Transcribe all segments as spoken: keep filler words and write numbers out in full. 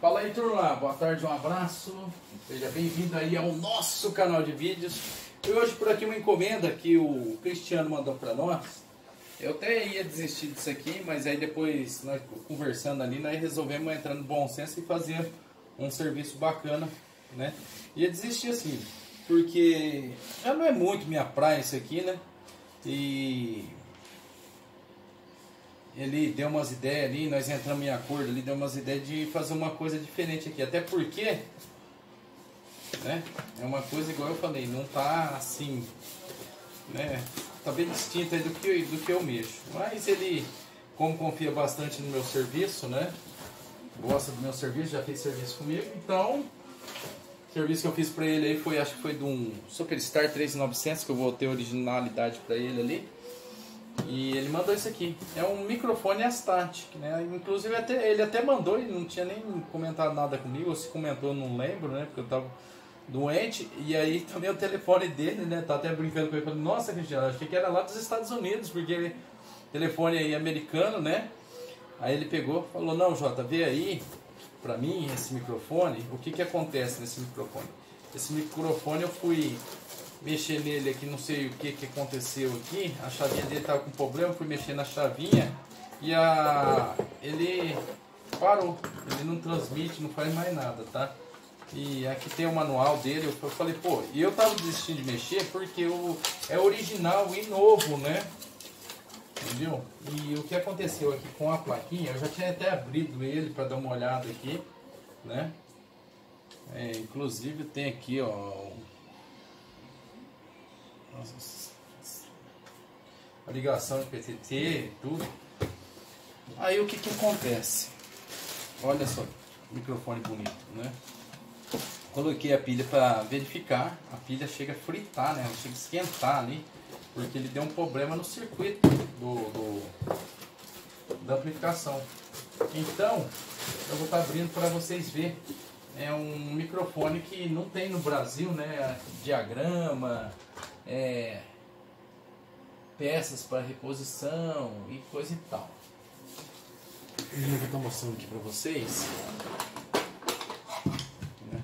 Fala aí, turma, boa tarde, um abraço, seja bem-vindo aí ao nosso canal de vídeos. E hoje por aqui uma encomenda que o Cristiano mandou para nós. Eu até ia desistir disso aqui, mas aí depois nós conversando ali, nós resolvemos entrar no bom senso e fazer um serviço bacana, né? Ia desistir assim, porque já não é muito minha praia isso aqui, né? E ele deu umas ideias ali, nós entramos em acordo ali, deu umas ideias de fazer uma coisa diferente aqui. Até porque, né, é uma coisa igual eu falei, não tá assim, né, tá bem distinta do que, do que eu mexo. Mas ele, como confia bastante no meu serviço, né, gosta do meu serviço, já fez serviço comigo, então, o serviço que eu fiz pra ele aí foi, acho que foi de um Superstar três mil e novecentos, que eu vou ter originalidade pra ele ali. E ele mandou isso aqui, é um microfone Astatic, né? Inclusive até, ele até mandou, ele não tinha nem comentado nada comigo, ou se comentou, não lembro, né? Porque eu tava doente, e aí também o telefone dele, né? Tá até brincando com ele, falando, nossa, Cristiano, achei que era lá dos Estados Unidos, porque telefone aí americano, né? Aí ele pegou, falou, não, Jota, vê aí pra mim esse microfone, o que que acontece nesse microfone? Esse microfone eu fui mexer nele aqui, não sei o que que aconteceu aqui, a chavinha dele tava com problema, fui mexer na chavinha e a ele parou, ele não transmite, não faz mais nada, tá? E aqui tem o manual dele, eu falei, pô, e eu tava desistindo de mexer porque o, é original e novo, né? Entendeu? E o que aconteceu aqui com a plaquinha, eu já tinha até abrido ele para dar uma olhada aqui, né? É, inclusive tem aqui, ó, a ligação de P T T e tudo. Aí o que que acontece? Olha só, microfone bonito, né? Coloquei a pilha para verificar, a pilha chega a fritar, né? Ela chega a esquentar ali, porque ele deu um problema no circuito do, do da amplificação. Então, eu vou estar abrindo para vocês verem. É um microfone que não tem no Brasil, né? Diagrama, é, peças para reposição e coisa e tal. Eu vou estar mostrando aqui para vocês. Né?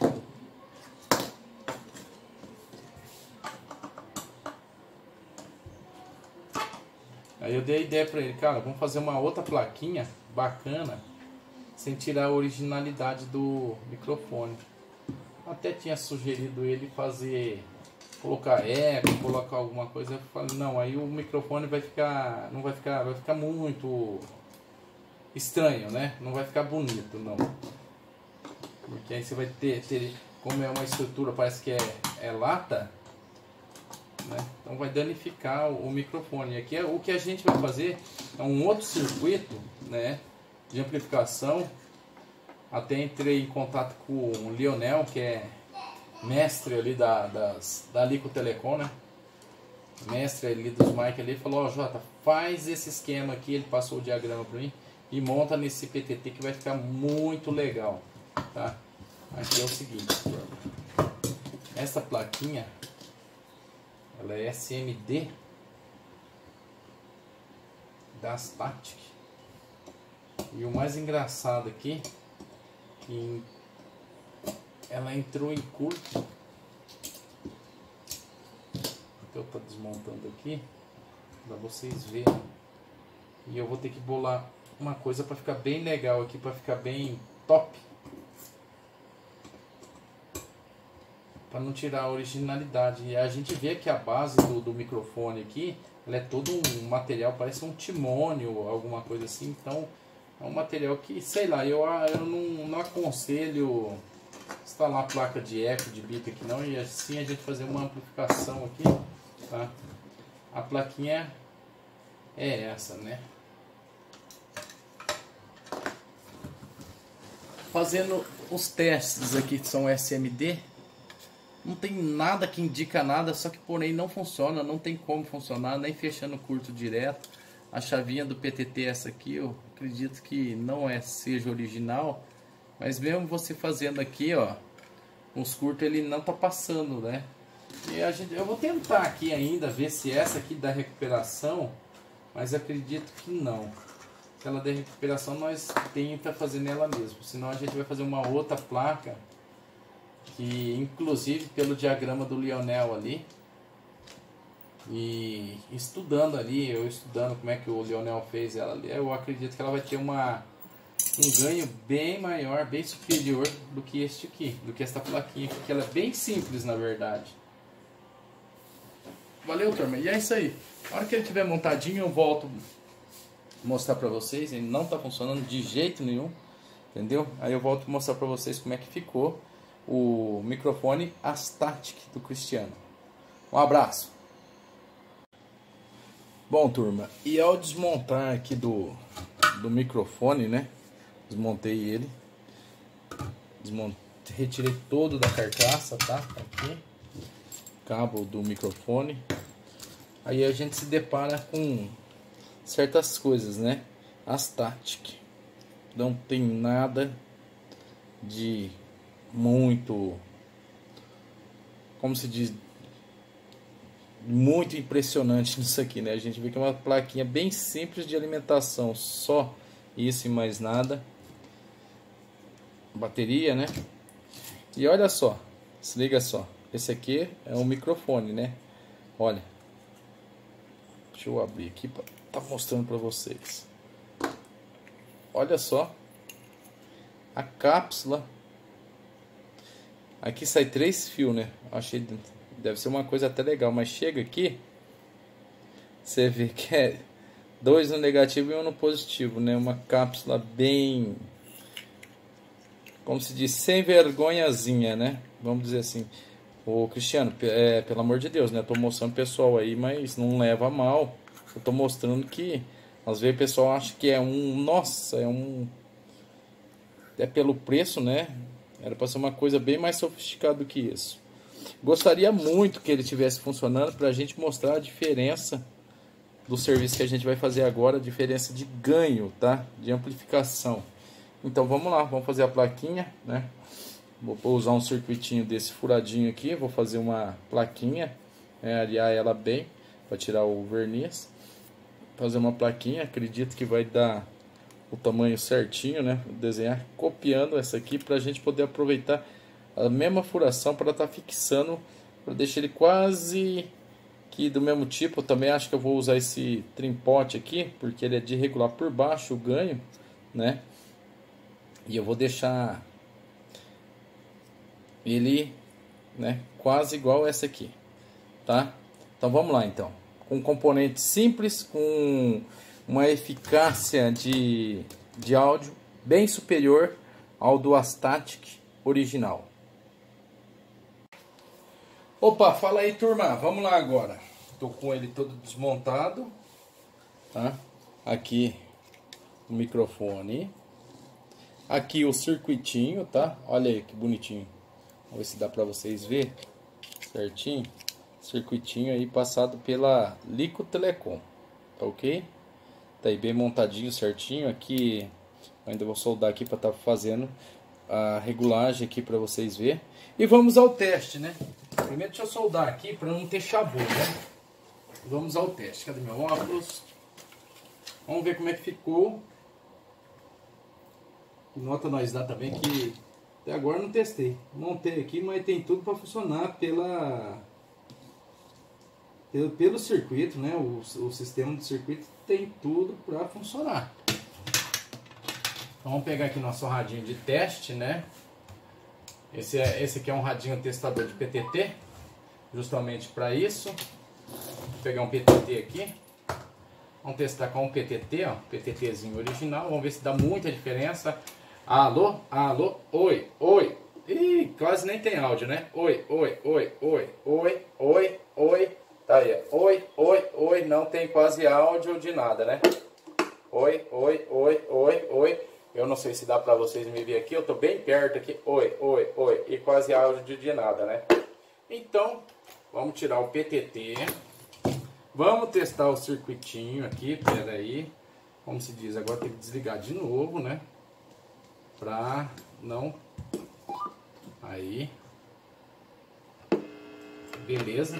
Aí eu dei a ideia para ele, cara, vamos fazer uma outra plaquinha bacana, sem tirar a originalidade do microfone. Até tinha sugerido ele fazer, colocar eco, colocar alguma coisa. Eu falei, não, aí o microfone vai ficar, não vai ficar, vai ficar muito estranho, né? Não vai ficar bonito, não. Porque aí você vai ter, ter como é uma estrutura, parece que é, é lata, né? Então vai danificar o, o microfone. Aqui é, o que a gente vai fazer é um outro circuito, né, de amplificação. Até entrei em contato com o Lionel, que é mestre ali da, das, da Lico Telecom, né? Mestre ali dos mic ali, falou, ó, oh, Jota, faz esse esquema aqui, ele passou o diagrama para mim, e monta nesse P T T que vai ficar muito legal, tá? Aqui é o seguinte, essa plaquinha, ela é S M D da Astatic. E o mais engraçado aqui, que ela entrou em curto. Eu tô desmontando aqui para vocês verem. E eu vou ter que bolar uma coisa para ficar bem legal aqui, para ficar bem top, para não tirar a originalidade. E a gente vê que a base do, do microfone aqui, ela é todo um material, parece um timônio, alguma coisa assim. Então é um material que, sei lá, eu, eu não, não aconselho instalar placa de eco, de bip aqui não, e assim a gente fazer uma amplificação aqui, tá? A plaquinha é essa, né? Fazendo os testes aqui, que são S M D, não tem nada que indica nada, só que porém não funciona, não tem como funcionar, nem fechando curto direto. A chavinha do P T T, essa aqui, eu acredito que não é, seja original, mas mesmo você fazendo aqui, ó, os curtos ele não tá passando, né? E a gente, eu vou tentar aqui ainda ver se essa aqui dá recuperação, mas acredito que não. Se ela der recuperação, nós tenta fazer nela mesmo. Senão a gente vai fazer uma outra placa, que inclusive pelo diagrama do Lionel ali, e estudando ali, eu estudando como é que o Lionel fez ela ali, eu acredito que ela vai ter uma, um ganho bem maior, bem superior do que este aqui, do que esta plaquinha, porque ela é bem simples na verdade. Valeu, turma, e é isso aí. A hora que ele estiver montadinho eu volto mostrar pra vocês. Ele não tá funcionando de jeito nenhum, entendeu? Aí eu volto mostrar pra vocês como é que ficou o microfone Astatic do Cristiano. Um abraço. Bom, turma, e ao desmontar aqui do, do microfone, né? Desmontei ele, desmontei, retirei todo da carcaça, tá? Aqui, cabo do microfone. Aí a gente se depara com certas coisas, né? Astatic não tem nada de muito, como se diz, muito impressionante nisso aqui, né? A gente vê que é uma plaquinha bem simples de alimentação, só isso e mais nada. Bateria, né? E olha só, se liga só, esse aqui é um microfone, né? Olha, deixa eu abrir aqui para tá mostrando para vocês. Olha só a cápsula. Aqui sai três fios, né? Achei, deve ser uma coisa até legal, mas chega aqui, você vê que é dois no negativo e um no positivo, né? Uma cápsula bem, como se diz, sem vergonhazinha, né? Vamos dizer assim. Ô Cristiano, é, pelo amor de Deus, né? Tô mostrando pessoal aí, mas não leva a mal. Eu tô mostrando que às vezes o pessoal acha que é um, nossa, é um, é pelo preço, né? Era para ser uma coisa bem mais sofisticada do que isso. Gostaria muito que ele estivesse funcionando para a gente mostrar a diferença do serviço que a gente vai fazer agora, a diferença de ganho, tá? De amplificação. Então vamos lá, vamos fazer a plaquinha, né? Vou usar um circuitinho desse furadinho aqui, vou fazer uma plaquinha, né? Arear ela bem para tirar o verniz. Fazer uma plaquinha, acredito que vai dar o tamanho certinho, né? Vou desenhar copiando essa aqui para a gente poder aproveitar a mesma furação para estar tá fixando, para deixar ele quase que do mesmo tipo. Eu também acho que eu vou usar esse trimpote aqui, porque ele é de regular por baixo o ganho, né? E eu vou deixar ele, né, quase igual essa aqui, tá? Então vamos lá então. Com um componente simples, com uma eficácia de, de áudio bem superior ao do Astatic original. Opa, fala aí turma, vamos lá agora. Tô com ele todo desmontado, tá? Aqui o microfone, aqui o circuitinho, tá? Olha aí que bonitinho. Vamos ver se dá pra vocês ver certinho. Circuitinho aí passado pela Lico Telecom, tá ok? Tá aí bem montadinho certinho. Aqui ainda vou soldar aqui para estar tá fazendo a regulagem aqui para vocês ver. E vamos ao teste, né? Primeiro deixa eu soldar aqui para não ter chabu, né? Vamos ao teste. Cadê meu óculos? Vamos ver como é que ficou. Que nota nós dá também, que até agora não testei. Montei aqui, mas tem tudo para funcionar pela pelo, pelo circuito, né? O, o sistema do circuito tem tudo para funcionar. Então vamos pegar aqui nosso radinho de teste, né? Esse, é, esse aqui é um radinho testador de P T T, justamente para isso. Vou pegar um P T T aqui. Vamos testar com um P T T, ó, PTTzinho original. Vamos ver se dá muita diferença. Alô, alô, oi, oi. Ih, quase nem tem áudio, né? Oi, oi, oi, oi, oi, oi, oi. Tá aí, oi, oi, oi. Não tem quase áudio de nada, né? Oi, oi, oi, oi, oi. Eu não sei se dá pra vocês me ver aqui. Eu tô bem perto aqui. Oi, oi, oi. E quase áudio de nada, né? Então, vamos tirar o P T T. Vamos testar o circuitinho aqui. Pera aí. Como se diz, agora tem que desligar de novo, né? Pra não... Aí. Beleza.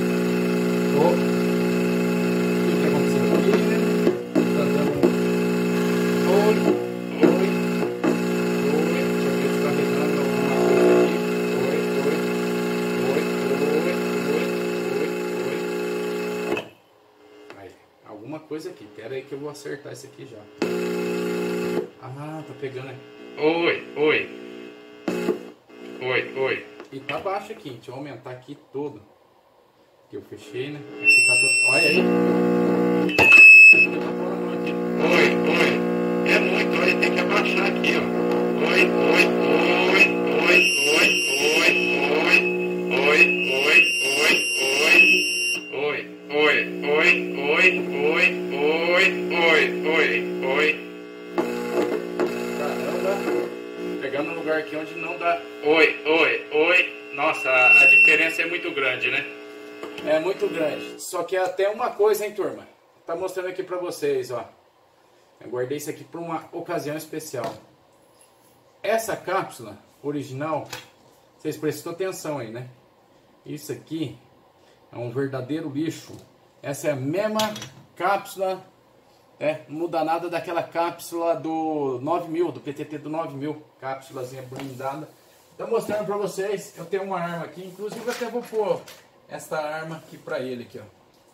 Oh. O que que aconteceu aqui? Tá dando... Espera aí que eu vou acertar isso aqui já. Ah, tá pegando aí. Oi, oi. Oi, oi. E tá baixo aqui, deixa eu aumentar aqui todo. Que eu fechei, né? Aqui tá todo... Olha aí. Oi, oi. É muito, oi, tem que abaixar aqui, ó. Oi, oi, oi, oi, oi, oi, oi, oi, oi, oi, oi, oi, oi, oi, oi, oi, oi, oi, oi. Caramba. Pegando um lugar aqui onde não dá. Oi, oi, oi. Nossa, a, a diferença é muito grande, né? É muito grande. Só que até uma coisa, hein, turma? Tá mostrando aqui pra vocês, ó. Eu guardei isso aqui pra uma ocasião especial. Essa cápsula original, vocês prestam atenção aí, né? Isso aqui é um verdadeiro lixo. Essa é a mesma cápsula, é, não muda nada daquela cápsula do nove mil, do P T T do nove mil. Cápsulazinha blindada. Tô mostrando pra vocês, eu tenho uma arma aqui, inclusive eu até vou pôr esta arma aqui pra ele aqui, ó.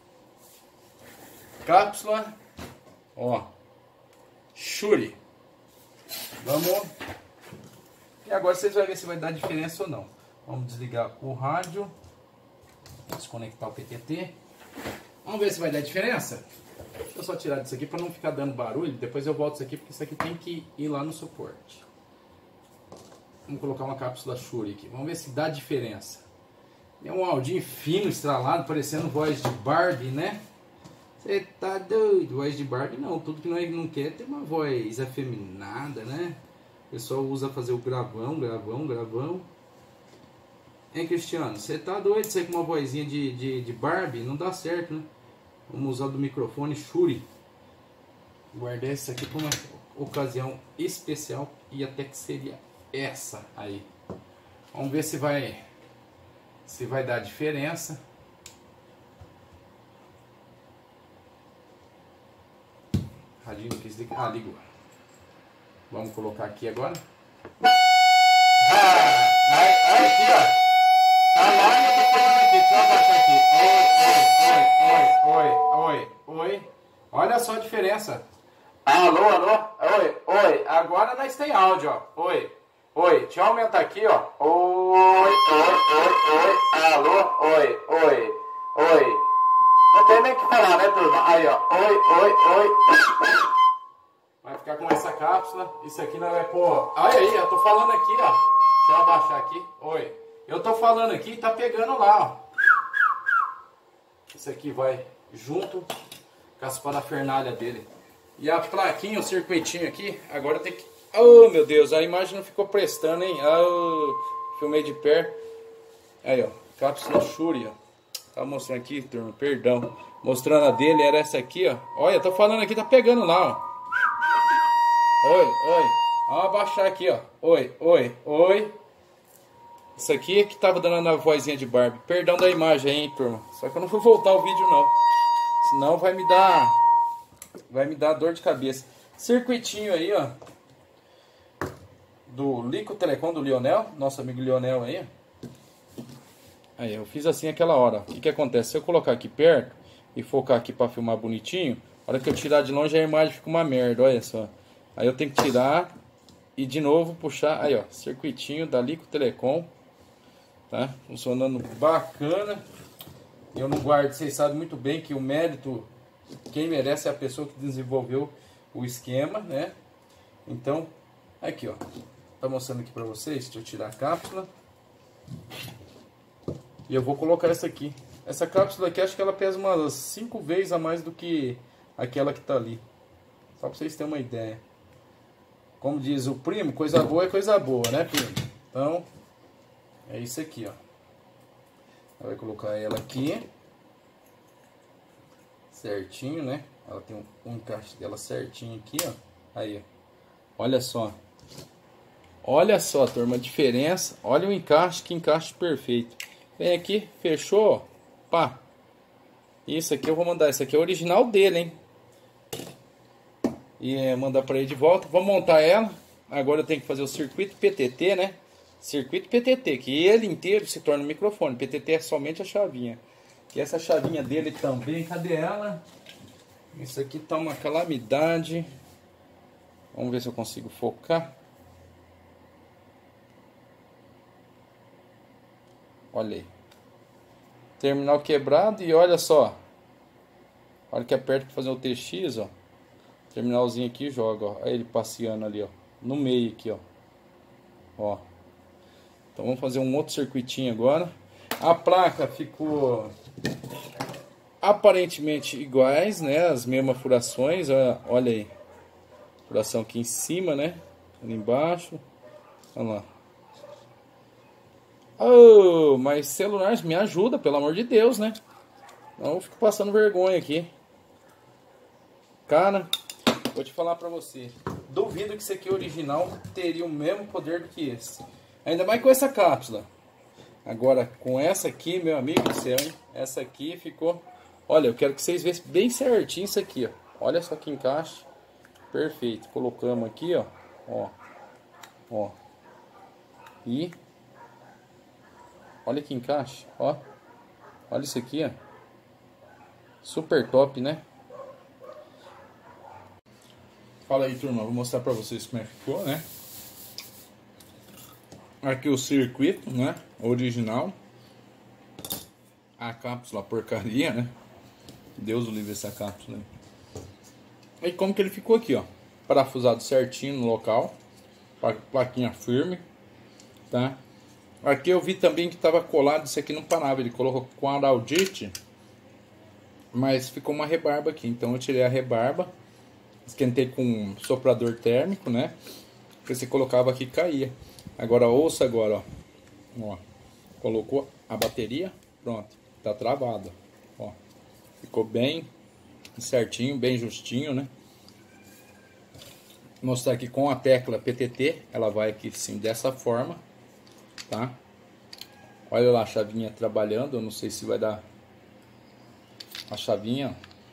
Cápsula, ó, Shuri. Vamos. E agora vocês vão ver se vai dar diferença ou não. Vamos desligar o rádio. Desconectar o P T T. Vamos ver se vai dar diferença. Deixa eu só tirar disso aqui para não ficar dando barulho. Depois eu volto isso aqui, porque isso aqui tem que ir lá no suporte. Vamos colocar uma cápsula Shuri aqui. Vamos ver se dá diferença. É um áudio fino, estralado, parecendo voz de Barbie, né? Você tá doido? Voz de Barbie não. Tudo que nós não quer é ter uma voz afeminada, né? O pessoal usa fazer o gravão, gravão, gravão. Hein, Cristiano? Você tá doido? Você com uma vozinha de, de, de Barbie? Não dá certo, né? Vamos usar do microfone Shuri. Guardei isso aqui para uma ocasião especial. E até que seria essa aí. Vamos ver se vai... Se vai dar diferença. Radinho não quis ligar. Ah, ligou. Vamos colocar aqui agora. Ah, olha aqui, ó. Tá lá e eu tô falando aqui. Deixa eu abaixar aqui. Oi, oi, oi, oi, oi, oi. Olha só a diferença. Alô, alô. Oi, oi. Agora nós tem áudio, ó. Oi, oi. Deixa eu aumentar aqui, ó. Oi, oi, oi, oi. Alô, oi, oi, oi. Não tem nem o que falar, né, turma? Aí, ó. Oi, oi, oi. Vai ficar com essa cápsula. Isso aqui não vai pôr. Olha aí, eu tô falando aqui, ó. Deixa eu abaixar aqui. Oi. Eu tô falando aqui e tá pegando lá, ó. Isso aqui vai junto com as parafernália dele. E a plaquinha, o circuitinho aqui, agora tem que... Oh, meu Deus, a imagem não ficou prestando, hein? Oh, filmei de perto. Aí, ó. Cápsula Shuri, ó. Tá mostrando aqui, turma, perdão. Mostrando a dele, era essa aqui, ó. Olha, eu tô falando aqui, tá pegando lá, ó. Oi, oi. Vamos abaixar aqui, ó. Oi, oi, oi. Isso aqui é que tava dando a vozinha de Barbie. Perdão da imagem, hein, turma. Só que eu não vou voltar o vídeo, não. Senão vai me dar... Vai me dar dor de cabeça. Circuitinho aí, ó. Do Lico Telecom, do Lionel. Nosso amigo Lionel aí, ó. Aí, eu fiz assim aquela hora. O que que acontece? Se eu colocar aqui perto e focar aqui pra filmar bonitinho, a hora que eu tirar de longe a imagem fica uma merda, olha só. Aí eu tenho que tirar e de novo puxar. Aí, ó, circuitinho da Lico Telecom. Tá? Funcionando bacana. Eu não guardo, vocês sabem muito bem que o mérito, quem merece é a pessoa que desenvolveu o esquema, né? Então, aqui, ó. Tá mostrando aqui pra vocês. Deixa eu tirar a cápsula. E eu vou colocar essa aqui. Essa cápsula aqui, acho que ela pesa umas cinco vezes a mais do que aquela que tá ali. Só pra vocês terem uma ideia. Como diz o primo, coisa boa é coisa boa, né, primo? Então, é isso aqui, ó. Vai colocar ela aqui. Certinho, né? Ela tem um, um encaixe dela certinho aqui, ó. Aí, ó. Olha só. Olha só, turma, a diferença. Olha o encaixe, que encaixe perfeito. Vem aqui, fechou, pá. Isso aqui eu vou mandar, isso aqui é o original dele, hein. E é, mandar para ele de volta. Vou montar ela. Agora eu tenho que fazer o circuito P T T, né. Circuito P T T, que ele inteiro se torna um microfone. P T T é somente a chavinha. E essa chavinha dele também, cadê ela? Isso aqui tá uma calamidade. Vamos ver se eu consigo focar. Olha aí. Terminal quebrado e olha só. Olha que aperta para fazer o T X, ó. Terminalzinho aqui joga, ó. Olha ele passeando ali, ó. No meio aqui, ó. Ó. Então vamos fazer um outro circuitinho agora. A placa ficou aparentemente iguais, né? As mesmas furações, olha aí. Furação aqui em cima, né? Ali embaixo. Olha lá. Oh, mas celulares me ajuda, pelo amor de Deus, né? Não eu fico passando vergonha aqui. Cara, vou te falar pra você. Duvido que esse aqui original teria o mesmo poder do que esse. Ainda mais com essa cápsula. Agora, com essa aqui, meu amigo do céu, hein? Essa aqui ficou... Olha, eu quero que vocês vejam bem certinho isso aqui, ó. Olha só que encaixe. Perfeito. Colocamos aqui, ó. Ó. Ó. E... Olha que encaixe, ó. Olha isso aqui, ó. Super top, né? Fala aí, turma. Vou mostrar pra vocês como é que ficou, né? Aqui o circuito, né? Original. A cápsula porcaria, né? Deus o livre essa cápsula aí. E como que ele ficou aqui, ó. Parafusado certinho no local. Plaquinha firme. Tá? Aqui eu vi também que estava colado, isso aqui não parava, ele colocou com araldite, mas ficou uma rebarba aqui, então eu tirei a rebarba, esquentei com um soprador térmico, né, porque você colocava aqui caía. Agora ouça agora, ó, ó, colocou a bateria, pronto, tá travado, ó, ficou bem certinho, bem justinho, né. Vou mostrar aqui com a tecla P T T, ela vai aqui sim dessa forma. Tá? Olha lá a chavinha trabalhando, eu não sei se vai dar a chavinha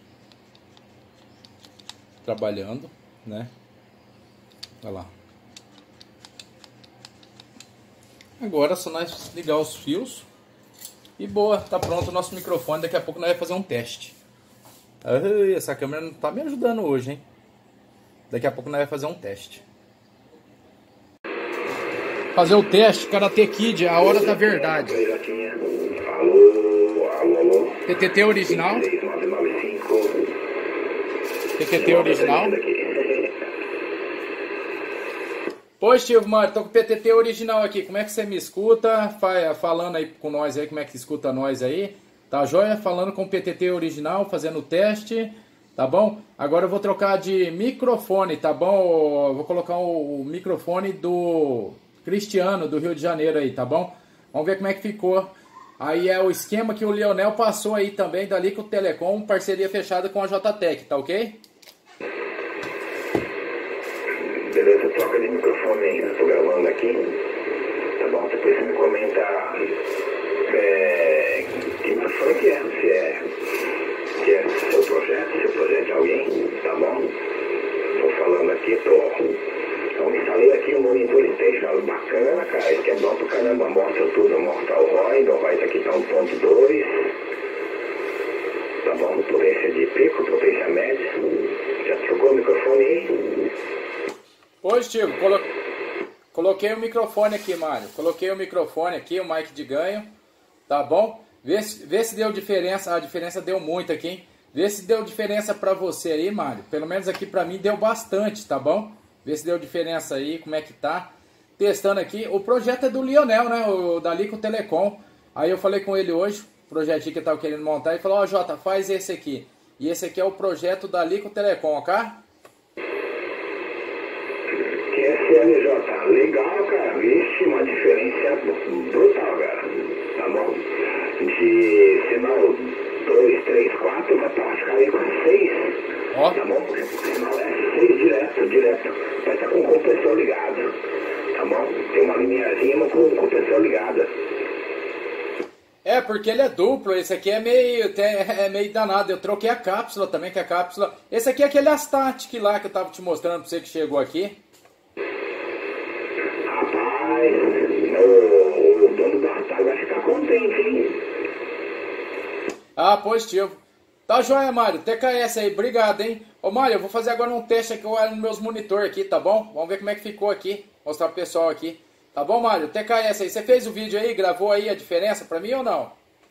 trabalhando, né? Olha lá. Agora é só nós ligar os fios e boa, tá pronto o nosso microfone. Daqui a pouco nós vamos fazer um teste. Ai, essa câmera não tá me ajudando hoje, hein? Daqui a pouco nós vamos fazer um teste. Fazer o teste, Karate Kid, a hora da verdade. P T T original. P T T original. Positivo, mano, tô com o P T T original aqui. Como é que você me escuta? Falando aí com nós aí, como é que escuta nós aí? Tá joia? Falando com o P T T original, fazendo o teste. Tá bom? Agora eu vou trocar de microfone, tá bom? Eu vou colocar o microfone do Cristiano, do Rio de Janeiro aí, tá bom? Vamos ver como é que ficou. Aí é o esquema que o Lionel passou aí também, dali com o Telecom, parceria fechada com a J Tech, tá ok? Beleza, troca de microfone aí, eu tô gravando aqui. Tá bom? Depois você me comenta é, que microfone que é, se é, se é seu projeto, se é o projeto de alguém, tá bom? Tô falando aqui, tô... Então instalei aqui um monitor station bacana, cara, isso que é bom pro caramba, mostra tudo, mostra o R O I, o R O I tá aqui tá um ponto dois, tá bom, potência de pico, potência média, já trocou o microfone aí? Positivo, Colo... coloquei o microfone aqui, Mário, coloquei o microfone aqui, o mic de ganho, tá bom? Vê se, vê se deu diferença, a diferença deu muito aqui, hein? Vê se deu diferença pra você aí, Mário, pelo menos aqui pra mim deu bastante, tá bom? Vê se deu diferença aí, como é que tá. Testando aqui. O projeto é do Lionel, né? O dali com o Telecom. Aí eu falei com ele hoje, o projetinho que eu tava querendo montar. E falou, ó, oh, Jota, faz esse aqui. E esse aqui é o projeto dali com o Telecom, ok? Esse L J, legal, cara. Vixe, uma diferença brutal, cara. Tá bom? De sinal dois, três, quatro, vai pra ficar aí com seis. Ó. Tá bom? O sinal é seis direto, direto. Vai estar com o compressor ligado. Tá bom? Tem uma linhazinha, mas com o compressor ligado. É, porque ele é duplo. Esse aqui é meio, é meio danado. Eu troquei a cápsula também, que a cápsula... Esse aqui é aquele Astatic lá que eu tava te mostrando pra você que chegou aqui. Rapaz, o, o dono da Astatic vai ficar contente, hein? Ah, positivo. Tá joia, Mário. T K S aí, obrigado, hein? Ô, Mário, eu vou fazer agora um teste aqui nos meus monitores aqui, tá bom? Vamos ver como é que ficou aqui. Mostrar pro pessoal aqui. Tá bom, Mário? T K S aí. Você fez o vídeo aí? Gravou aí a diferença pra mim ou não?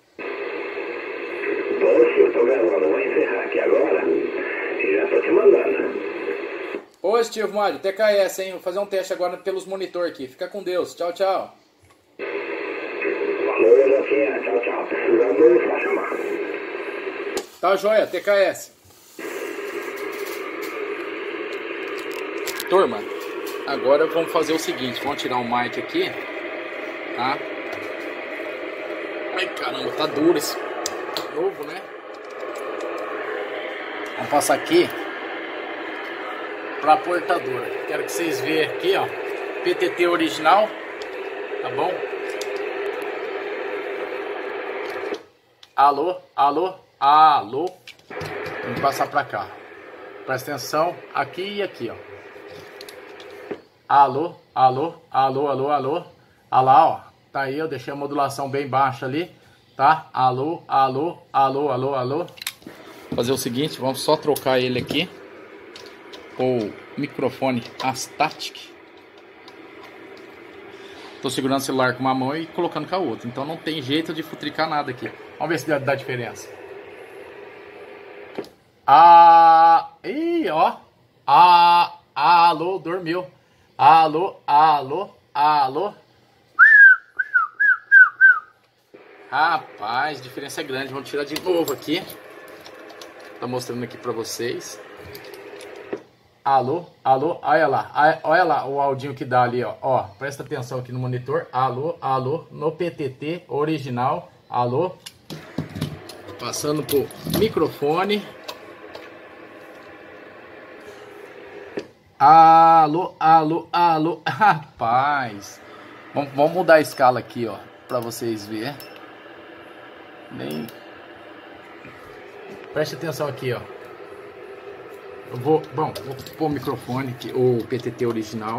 Poxa, eu tô gravando. Vou encerrar aqui agora e já tô te mandando. Positivo, Mário. T K S, hein? Vou fazer um teste agora pelos monitores aqui. Fica com Deus. Tchau, tchau. Falou, Joquinha. Tchau, tchau. Precisando, só chamar. Tá joia, T K S. Turma, agora vamos fazer o seguinte. Vamos tirar o mic aqui. Tá? Ai, caramba, tá duro esse novo, né? Vamos passar aqui pra portadora. Quero que vocês vejam aqui, ó. P T T original. Tá bom? Alô, alô, alô. Vamos passar pra cá. Presta atenção aqui e aqui, ó. Alô, alô, alô, alô, alô. Olha lá, ó. Tá aí, eu deixei a modulação bem baixa ali, tá? Alô, alô, alô, alô, alô. Fazer o seguinte, vamos só trocar ele aqui. O microfone Astatic. Tô segurando o celular com uma mão e colocando com a outra. Então não tem jeito de futricar nada aqui. Vamos ver se dá, dá diferença. Ah, ih, ó. Ah, alô, dormiu. Alô, alô, alô. Rapaz, a diferença é grande. Vamos tirar de novo aqui. Tô mostrando aqui pra vocês. Alô, alô, olha lá, olha lá o áudio que dá ali, ó, ó, presta atenção aqui no monitor, alô, alô, no P T T original, alô, passando pro microfone, alô, alô, alô, rapaz, vamos, vamos mudar a escala aqui, ó, pra vocês verem, bem, presta atenção aqui, ó. Eu vou, bom, vou pôr o microfone aqui, o P T T original,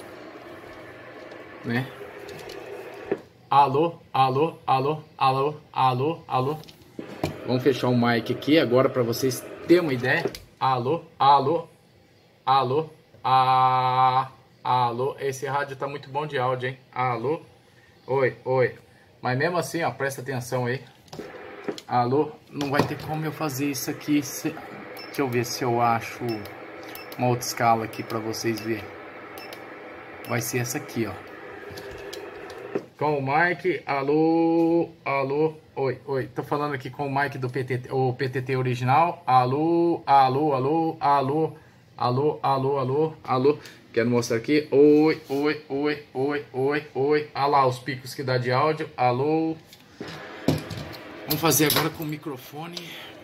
né? Alô, alô, alô, alô, alô, alô. Vamos fechar o mic aqui agora para vocês terem uma ideia. Alô, alô, alô, a, alô. Esse rádio tá muito bom de áudio, hein? Alô, oi, oi. Mas mesmo assim, ó, presta atenção aí. Alô, não vai ter como eu fazer isso aqui. Se... Deixa eu ver se eu acho uma outra escala aqui para vocês verem. Vai ser essa aqui, ó. Com o mic, alô, alô, oi, oi. Tô falando aqui com o mic do P T T, o P T T original. Alô, alô, alô, alô, alô, alô, alô, alô. Quero mostrar aqui. Oi, oi, oi, oi, oi, oi. Olha lá os picos que dá de áudio. Alô. Vamos fazer agora com o microfone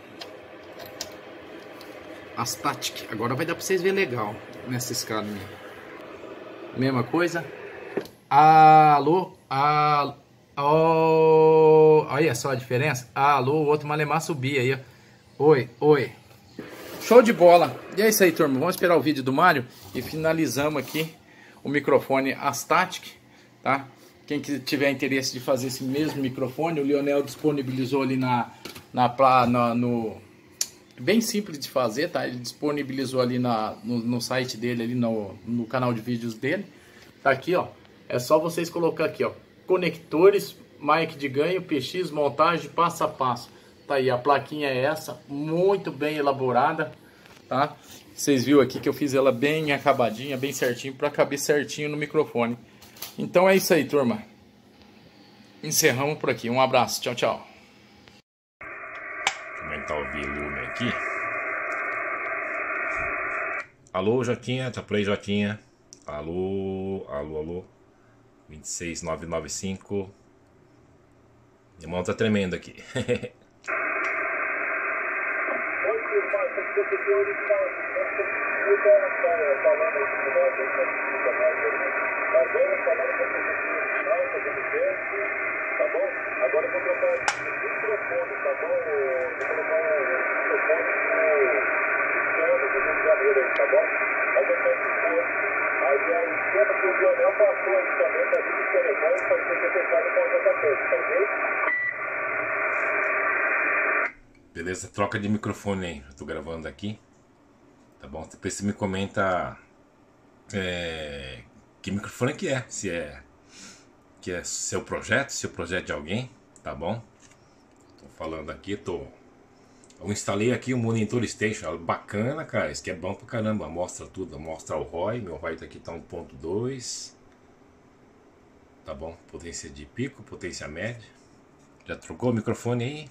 Astatic. Agora vai dar para vocês verem legal nessa escala minha. Mesma coisa. Alô, alô, oh, olha só a diferença. Alô, o outro malemar subir aí, ó. Oi, oi. Show de bola. E é isso aí, turma. Vamos esperar o vídeo do Mário e finalizamos aqui o microfone Astatic, tá? Quem tiver interesse de fazer esse mesmo microfone, o Lionel disponibilizou ali na, na, na no bem simples de fazer, tá? Ele disponibilizou ali na, no, no site dele, ali no, no canal de vídeos dele. Tá aqui, ó. É só vocês colocar aqui, ó. Conectores, mic de ganho, P X, montagem, passo a passo. Tá aí, a plaquinha é essa, muito bem elaborada, tá? Vocês viram aqui que eu fiz ela bem acabadinha, bem certinho, para caber certinho no microfone. Então é isso aí, turma. Encerramos por aqui. Um abraço. Tchau, tchau. Aumentar o volume aqui. Alô, Joquinha, tá por aí, Joquinha? Alô, alô, alô. vinte e seis mil novecentos e noventa e cinco. Minha mão tá tremendo aqui. Tá bom? Agora eu vou trocar o microfone, tá bom? Vou colocar um microfone no do Rio de Janeiro aí, tá bom? Mas eu tenho que ver. Aí a esquema que o Lionel passou aí também, tá tudo telefone, pode ser fechado com outra coisa, tá ok? Beleza? Troca de microfone aí. Eu tô gravando aqui. Tá bom? Depois você me comenta é, que microfone que é. Se é que é seu projeto, se é o projeto de alguém. Tá bom? Tô falando aqui, tô... Eu instalei aqui o Monitor Station. Bacana, cara. Isso aqui é bom pra caramba. Mostra tudo. Mostra o R O I. Meu R O I tá aqui, tá um ponto dois. Tá bom? Potência de pico, potência média. Já trocou o microfone aí?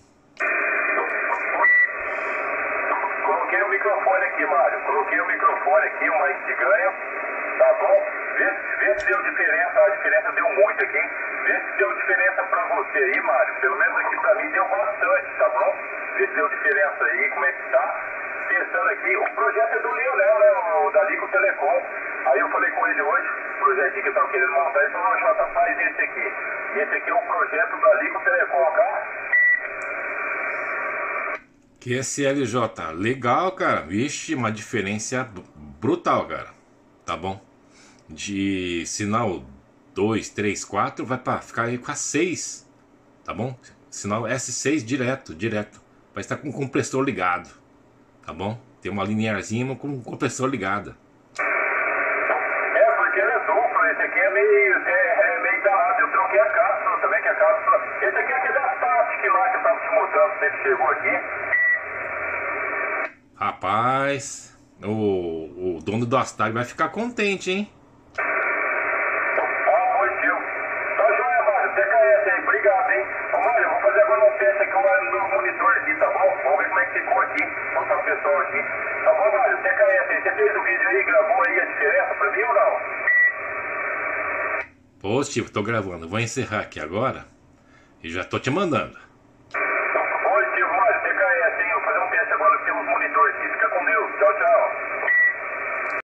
Coloquei o microfone aqui, Mário. Coloquei o microfone aqui, o mic de ganho. Tá bom? Vê, vê se deu diferença. A diferença deu muito aqui. Vê se deu diferença pra você aí, Mário. Pelo menos aqui pra mim deu bastante, tá bom? Vê se deu diferença aí, como é que tá. Pensando aqui, o projeto é do Leonel, né? O da Lico Telecom. Aí eu falei com ele hoje, o projetinho que eu tava querendo montar, ele falou, Jota, faz esse aqui. Esse aqui é o projeto da Lico Telecom, tá? Q S L J, legal, cara. Vixe, uma diferença brutal, cara. Tá bom? De sinal dois, três, quatro vai para ficar aí com a seis. Tá bom? Sinal S seis direto, direto. Vai estar com o compressor ligado. Tá bom? Tem uma linearzinha com o compressor ligado. É, porque ele é duplo. Esse aqui é meio, é, é meio danado. Eu troquei a cápsula também, que a cápsula... Esse aqui é aquele da Static lá que eu tava te mostrando, você que chegou aqui. Rapaz, o, o dono do Astag vai ficar contente, hein? Ah, positivo. Tá joia, Mário. T K S aí, obrigado, hein? Ô, Mário, eu vou fazer agora um teste aqui no monitor aqui, tá bom? Vamos ver como é que ficou aqui. Vou botar o pessoal aqui. Tá bom, Mário? T K S aí, você fez o vídeo aí, gravou aí a diferença pra mim ou não? Positivo, tô gravando. Vou encerrar aqui agora e já tô te mandando. Positivo, Mário. T K S, hein? Eu vou fazer um teste agora pelos monitores aqui.